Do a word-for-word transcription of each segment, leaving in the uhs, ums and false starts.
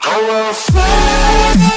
Go outside.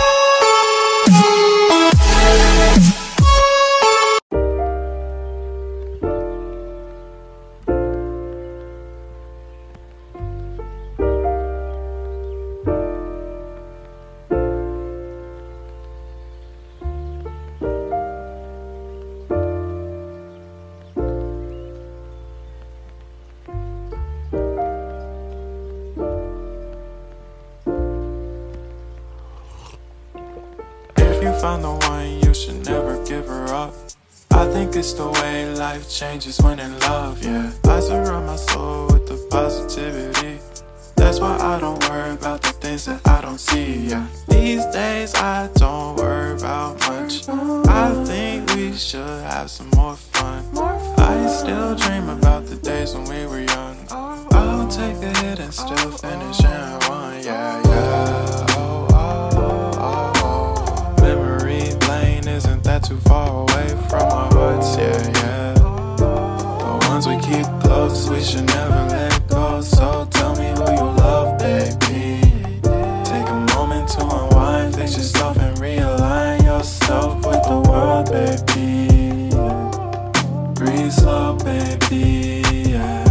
If you find the one, you should never give her up. I think it's the way life changes when in love, yeah. I surround my soul with the positivity. That's why I don't worry about the things that I don't see, yeah. These days I don't worry about much. I think we should have some more fun. I still dream about the days when we were young. I'll take a hit and still finish in one, yeah, yeah. Oh, oh, oh, oh. Memory lane, isn't that too far away from our hearts, yeah, yeah. The ones we keep close, we should never let go. So tell me who you love, baby. Take a moment to unwind, fix yourself and realign yourself with the world, baby. Breathe slow, baby, yeah.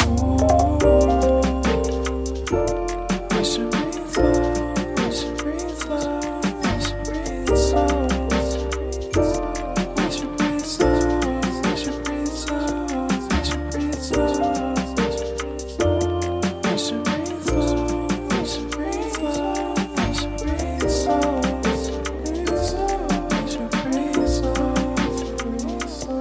We should breathe slow, we should breathe slow, we should breathe slow. We should breathe slow, we should breathe slow, we should breathe slow. We should breathe slow, we should breathe slow, we should breathe slow. We should breathe slow, breathe slow.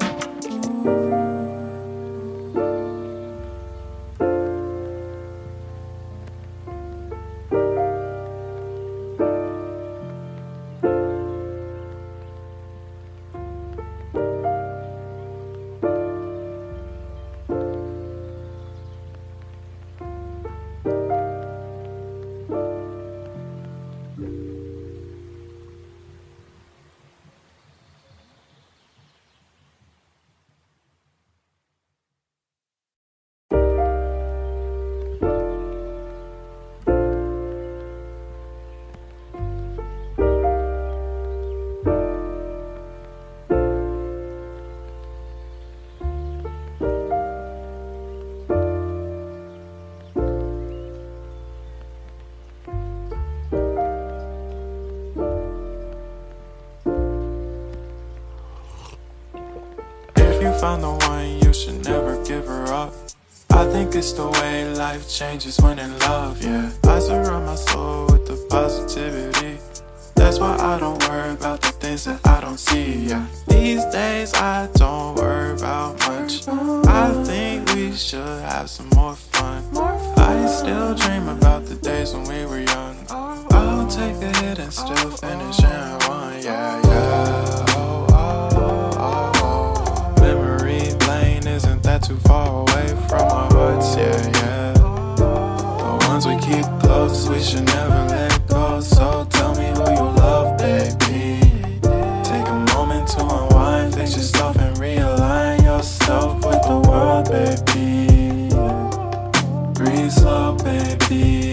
If you find the one, you should never give her up. I think it's the way life changes when in love, yeah. I surround my soul with the positivity. That's why I don't worry about the things that I don't see, yeah. These days I don't worry about much. I think we should have some more fun. I still dream about the days when we were young. I'll take a hit and still finish in one, yeah, yeah. Oh, oh, oh, oh. Memory lane, isn't that too far away from our hearts, yeah, yeah. The ones we keep close, we should never let go. So tell me who you love, baby. Take a moment to unwind, fix yourself and realign yourself with the world, baby. Breathe slow, baby.